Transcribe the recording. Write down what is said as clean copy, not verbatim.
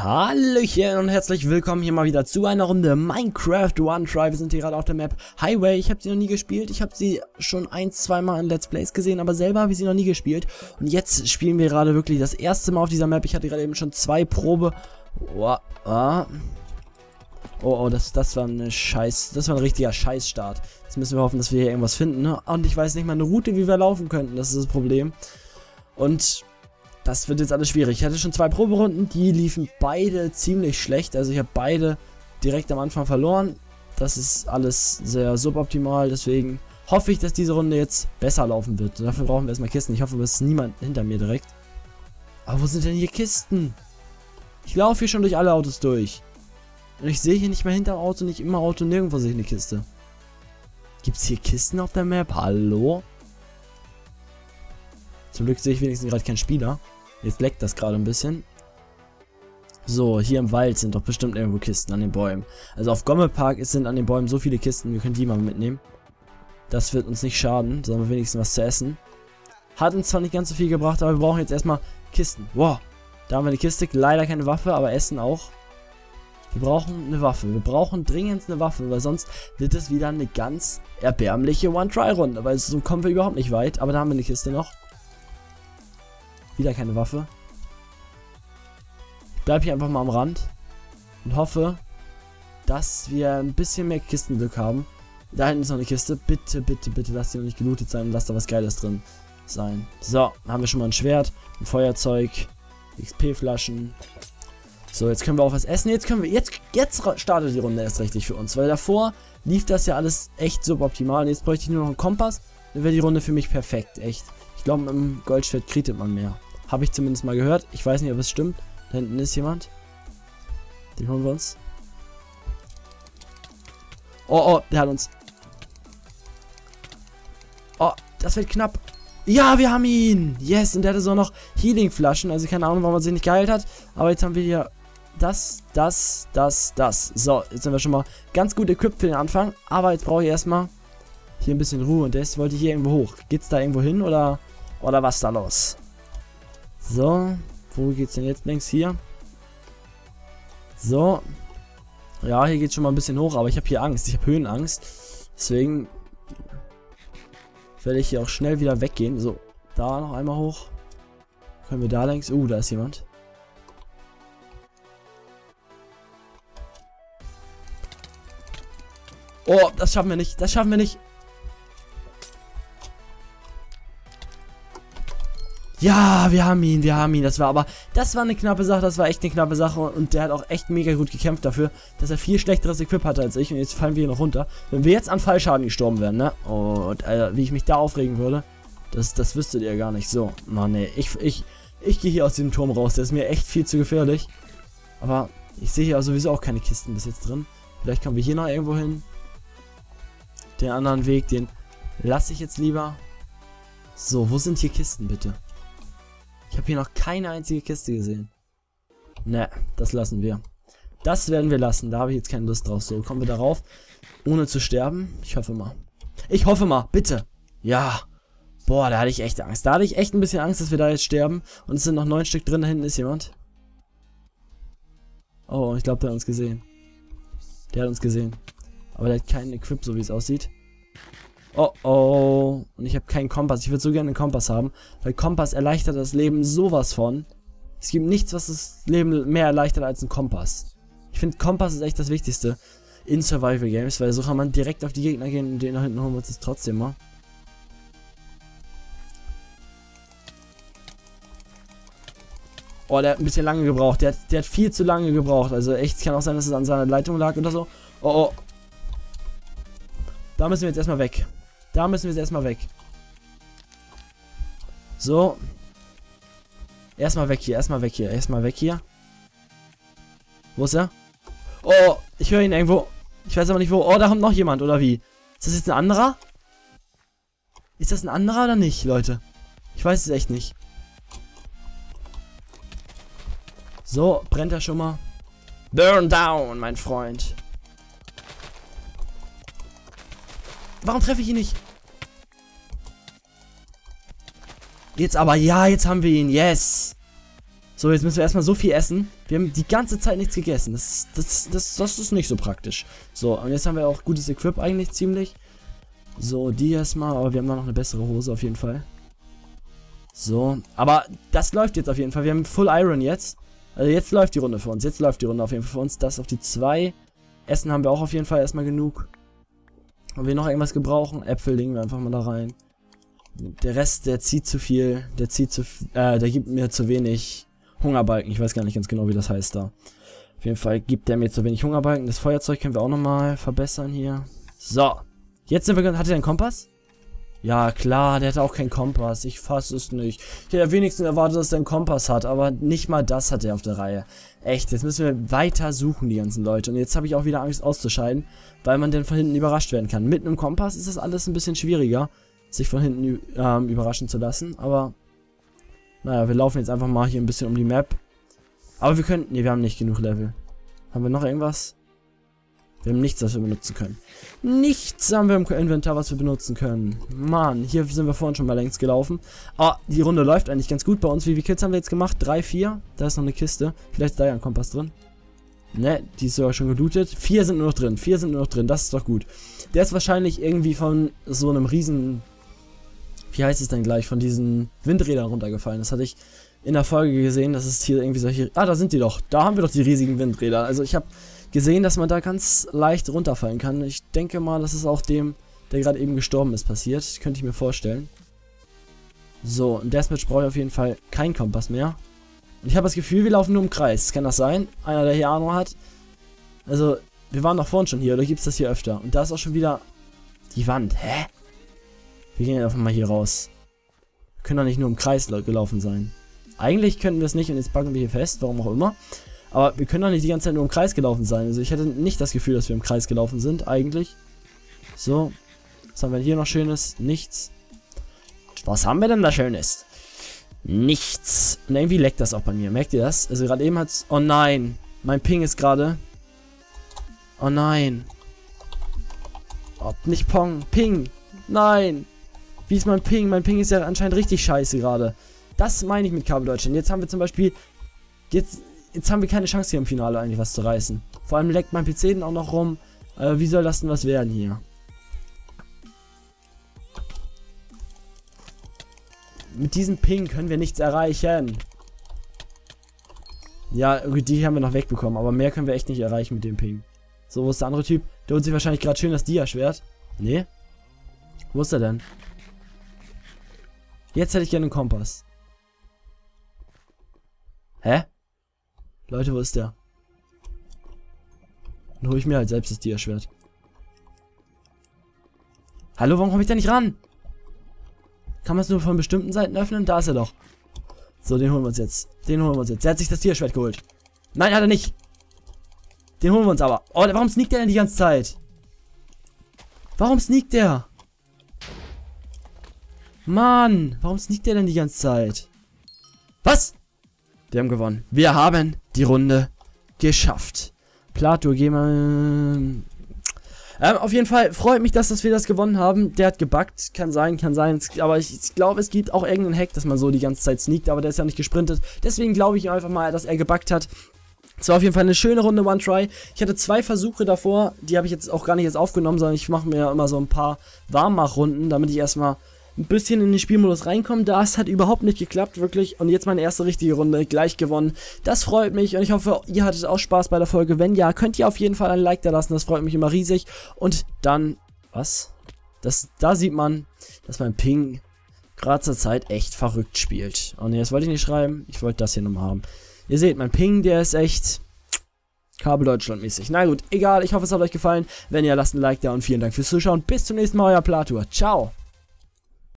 Hallöchen und herzlich willkommen hier mal wieder zu einer Runde Minecraft One Try. Wir sind hier gerade auf der Map Highway. Ich habe sie noch nie gespielt. Ich habe sie schon zwei Mal in Let's Plays gesehen, aber selber habe ich sie noch nie gespielt. Und jetzt spielen wir gerade wirklich das erste Mal auf dieser Map. Ich hatte gerade eben schon zwei Probe. Das war eine das war ein richtiger Scheißstart. Jetzt müssen wir hoffen, dass wir hier irgendwas finden, ne? Und ich weiß nicht mal eine Route, wie wir laufen könnten. Das ist das Problem. Und das wird jetzt alles schwierig. Ich hatte schon zwei Proberunden, die liefen beide ziemlich schlecht. Also ich habe beide direkt am Anfang verloren. Das ist alles sehr suboptimal, deswegen hoffe ich, dass diese Runde jetzt besser laufen wird. Und dafür brauchen wir erstmal Kisten. Ich hoffe, es ist niemand hinter mir direkt. Aber wo sind denn hier Kisten? Ich laufe hier schon durch alle Autos durch. Und ich sehe hier nicht mehr hinterm Auto, nicht immer Auto, nirgendwo sehe ich eine Kiste. Gibt es hier Kisten auf der Map? Hallo? Zum Glück sehe ich wenigstens gerade keinen Spieler. Jetzt leckt das gerade ein bisschen. So, hier im Wald sind doch bestimmt irgendwo Kisten an den Bäumen. Also auf Gomme Park sind an den Bäumen so viele Kisten, wir können die mal mitnehmen. Das wird uns nicht schaden, sondern wenigstens was zu essen. Hat uns zwar nicht ganz so viel gebracht, aber wir brauchen jetzt erstmal Kisten. Wow, da haben wir eine Kiste, leider keine Waffe, aber Essen auch. Wir brauchen eine Waffe, wir brauchen dringend eine Waffe, weil sonst wird es wieder eine ganz erbärmliche One-Try-Runde, weil so kommen wir überhaupt nicht weit, aber da haben wir eine Kiste noch. Wieder keine Waffe. Ich bleibe hier einfach mal am Rand und hoffe, dass wir ein bisschen mehr Kistenglück haben. Da hinten ist noch eine Kiste. Bitte, bitte, bitte, lasst die noch nicht gelootet sein und lasst da was Geiles drin sein. So, dann haben wir schon mal ein Schwert, ein Feuerzeug, XP-Flaschen. So, jetzt können wir auch was essen. Jetzt startet die Runde erst richtig für uns, weil davor lief das ja alles echt suboptimal. Und jetzt bräuchte ich nur noch einen Kompass, dann wäre die Runde für mich perfekt, echt. Ich glaube, im Goldschwert kriegt man mehr. Habe ich zumindest mal gehört. Ich weiß nicht, ob es stimmt. Da hinten ist jemand. Den holen wir uns. Oh, der hat uns. Oh, das wird knapp. Ja, wir haben ihn. Yes, und der hatte so noch Healing-Flaschen. Also keine Ahnung, warum man sich nicht geheilt hat. Aber jetzt haben wir hier das. So, jetzt sind wir schon mal ganz gut equipped für den Anfang. Aber jetzt brauche ich erstmal hier ein bisschen Ruhe. Und das wollte ich hier irgendwo hoch. Geht's da irgendwo hin oder was ist da los? So, wo geht's denn jetzt längs hier? So. Ja, hier geht's schon mal ein bisschen hoch, aber ich habe hier Angst. Ich habe Höhenangst. Deswegen werde ich hier auch schnell wieder weggehen. So, da noch einmal hoch. Können wir da längs? Da ist jemand. Oh, das schaffen wir nicht. Das schaffen wir nicht. Ja, wir haben ihn. Das war eine knappe Sache, das war echt eine knappe Sache und der hat auch echt mega gut gekämpft dafür, dass er viel schlechteres Equip hatte als ich und jetzt fallen wir hier noch runter. Wenn wir jetzt an Fallschaden gestorben wären, ne? Und wie ich mich da aufregen würde, das wüsstet ihr gar nicht. So, Mann, nee, ich gehe hier aus dem Turm raus, der ist mir echt viel zu gefährlich. Aber ich sehe hier sowieso auch keine Kisten bis jetzt drin. Vielleicht kommen wir hier noch irgendwo hin. Den anderen Weg, den lasse ich jetzt lieber. So, wo sind hier Kisten, bitte? Ich habe hier noch keine einzige Kiste gesehen. Ne, das lassen wir. Das werden wir lassen. Da habe ich jetzt keine Lust drauf. So, kommen wir darauf, ohne zu sterben. Ich hoffe mal. Ich hoffe mal, bitte. Ja. Boah, da hatte ich echt Angst. Da hatte ich echt ein bisschen Angst, dass wir da jetzt sterben. Und es sind noch 9 Stück drin. Da hinten ist jemand. Oh, ich glaube, der hat uns gesehen. Der hat uns gesehen. Aber der hat keinen Equip, so wie es aussieht. Oh. Und ich habe keinen Kompass. Ich würde so gerne einen Kompass haben. Weil Kompass erleichtert das Leben sowas von. Es gibt nichts, was das Leben mehr erleichtert als ein Kompass. Ich finde, Kompass ist echt das Wichtigste in Survival Games. Weil so kann man direkt auf die Gegner gehen und den da hinten holen wir uns jetzt trotzdem mal. Oh, der hat ein bisschen lange gebraucht. Der hat viel zu lange gebraucht. Also echt, es kann auch sein, dass es an seiner Leitung lag oder so. Oh. Da müssen wir jetzt erstmal weg. So. Erstmal weg hier. Wo ist er? Oh, ich höre ihn irgendwo. Ich weiß aber nicht wo. Oh, da kommt noch jemand, oder wie? Ist das jetzt ein anderer? Ist das ein anderer oder nicht, Leute? Ich weiß es echt nicht. So, brennt er schon mal. Burn down, mein Freund. Warum treffe ich ihn nicht? Jetzt aber, ja, jetzt haben wir ihn. Yes. So, jetzt müssen wir erstmal so viel essen. Wir haben die ganze Zeit nichts gegessen. Das ist nicht so praktisch. So, und jetzt haben wir auch gutes Equip eigentlich ziemlich. So, die erstmal, aber wir haben da noch eine bessere Hose auf jeden Fall. So, aber das läuft jetzt auf jeden Fall. Wir haben Full Iron jetzt. Also jetzt läuft die Runde für uns. Jetzt läuft die Runde auf jeden Fall für uns. Das auf die 2. Essen haben wir auch auf jeden Fall erstmal genug. Wenn wir noch irgendwas gebrauchen, Äpfel legen wir einfach mal da rein. Der Rest, der zieht zu viel. Der gibt mir zu wenig Hungerbalken. Ich weiß gar nicht ganz genau, wie das heißt da. Auf jeden Fall gibt der mir zu wenig Hungerbalken. Das Feuerzeug können wir auch nochmal verbessern hier. So. Jetzt sind wir... Hat er einen Kompass? Ja, klar, der hat auch keinen Kompass. Ich fasse es nicht. Ich hätte wenigstens erwartet, dass er einen Kompass hat, aber nicht mal das hat er auf der Reihe. Echt, jetzt müssen wir weiter suchen, die ganzen Leute. Und jetzt habe ich auch wieder Angst auszuscheiden, weil man dann von hinten überrascht werden kann. Mit einem Kompass ist das alles ein bisschen schwieriger, sich von hinten überraschen zu lassen. Aber, naja, wir laufen jetzt einfach mal hier ein bisschen um die Map. Aber wir können... Ne, wir haben nicht genug Level. Haben wir noch irgendwas? Wir haben nichts, was wir benutzen können. Nichts haben wir im Inventar, was wir benutzen können. Mann, hier sind wir vorhin schon mal längst gelaufen. Aber die Runde läuft eigentlich ganz gut bei uns. Wie viele Kills haben wir jetzt gemacht? 3, 4. Da ist noch eine Kiste. Vielleicht ist da ja ein Kompass drin. Ne, die ist sogar schon gelootet. 4 sind nur noch drin. 4 sind nur noch drin. Das ist doch gut. Der ist wahrscheinlich irgendwie von so einem riesen... Wie heißt es denn gleich? Von diesen Windrädern runtergefallen. Das hatte ich in der Folge gesehen, dass es hier irgendwie solche... Ah, da sind die doch. Da haben wir doch die riesigen Windräder. Also ich habe gesehen, dass man da ganz leicht runterfallen kann. Ich denke mal, das ist auch dem, der gerade eben gestorben ist, passiert. Das könnte ich mir vorstellen. So, in Deathmatch brauche ich auf jeden Fall keinen Kompass mehr. Und ich habe das Gefühl, wir laufen nur im Kreis. Kann das sein? Einer, der hier Ahnung hat. Also, wir waren doch vorhin schon hier, oder gibt es das hier öfter? Und da ist auch schon wieder die Wand. Hä? Wir gehen einfach mal hier raus. Wir können doch nicht nur im Kreis gelaufen sein. Eigentlich könnten wir es nicht und jetzt packen wir hier fest, warum auch immer. Aber wir können doch nicht die ganze Zeit nur im Kreis gelaufen sein. Also ich hätte nicht das Gefühl, dass wir im Kreis gelaufen sind, eigentlich. So. Was haben wir hier noch Schönes? Nichts. Was haben wir denn da Schönes? Nichts. Und irgendwie leckt das auch bei mir. Merkt ihr das? Also gerade eben hat's... Oh nein. Mein Ping ist gerade... Oh nein. Oh, nicht Pong. Ping. Nein. Wie ist mein Ping? Mein Ping ist ja anscheinend richtig scheiße gerade. Das meine ich mit Kabel Deutschland. Jetzt haben wir zum Beispiel... Jetzt haben wir keine Chance hier im Finale eigentlich was zu reißen. Vor allem leckt mein PC dann auch noch rum. Wie soll das denn was werden hier? Mit diesem Ping können wir nichts erreichen. Ja, die haben wir noch wegbekommen, aber mehr können wir echt nicht erreichen mit dem Ping. So, wo ist der andere Typ? Der holt sich wahrscheinlich gerade schön das Dia-Schwert. Nee. Wo ist er denn? Jetzt hätte ich gerne einen Kompass. Hä? Leute, wo ist der? Dann hole ich mir halt selbst das Dia-Schwert. Hallo, warum komme ich da nicht ran? Kann man es nur von bestimmten Seiten öffnen? Da ist er doch. So, den holen wir uns jetzt. Den holen wir uns jetzt. Der hat sich das Dia-Schwert geholt. Nein, hat er nicht. Den holen wir uns aber. Oh, warum sneakt der denn die ganze Zeit? Warum sneakt der? Mann, warum sneakt der denn die ganze Zeit? Was? Wir haben gewonnen. Wir haben die Runde geschafft. Plato, geh mal... auf jeden Fall freut mich, dass wir das gewonnen haben. Der hat gebuggt. Kann sein. Aber ich glaube, es gibt auch irgendeinen Hack, dass man so die ganze Zeit sneakt. Aber der ist ja nicht gesprintet. Deswegen glaube ich einfach mal, dass er gebuggt hat. Es war auf jeden Fall eine schöne Runde One Try. Ich hatte 2 Versuche davor. Die habe ich jetzt auch gar nicht aufgenommen, sondern ich mache mir immer so ein paar Warmmachrunden, damit ich erstmal ein bisschen in den Spielmodus reinkommen. Das hat überhaupt nicht geklappt, wirklich. Und jetzt meine erste richtige Runde, gleich gewonnen. Das freut mich und ich hoffe, ihr hattet auch Spaß bei der Folge. Wenn ja, könnt ihr auf jeden Fall ein Like da lassen. Das freut mich immer riesig. Und dann, was? Da sieht man, dass mein Ping gerade zur Zeit echt verrückt spielt. Oh ne, das wollte ich nicht schreiben. Ich wollte das hier nochmal haben. Ihr seht, mein Ping, der ist echt Kabel Deutschland mäßig. Na gut, egal. Ich hoffe, es hat euch gefallen. Wenn ja, lasst ein Like da und vielen Dank fürs Zuschauen. Bis zum nächsten Mal, euer Platur. Ciao.